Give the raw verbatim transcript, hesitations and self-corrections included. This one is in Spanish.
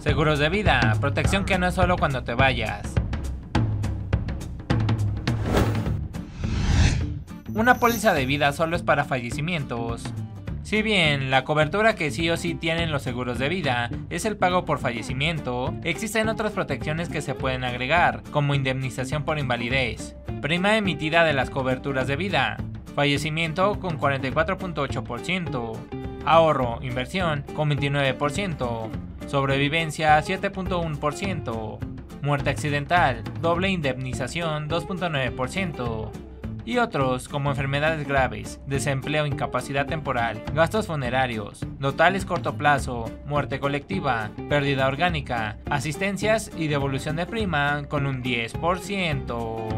Seguros de vida, protección que no es solo cuando te vayas. Una póliza de vida solo es para fallecimientos. Si bien la cobertura que sí o sí tienen los seguros de vida es el pago por fallecimiento, existen otras protecciones que se pueden agregar, como indemnización por invalidez, prima emitida de las coberturas de vida, fallecimiento con cuarenta y cuatro punto ocho por ciento, ahorro, inversión con veintinueve por ciento, sobrevivencia siete punto uno por ciento, muerte accidental, doble indemnización dos punto nueve por ciento. Y otros como enfermedades graves, desempleo, incapacidad temporal, gastos funerarios, totales corto plazo, muerte colectiva, pérdida orgánica, asistencias y devolución de prima con un diez por ciento.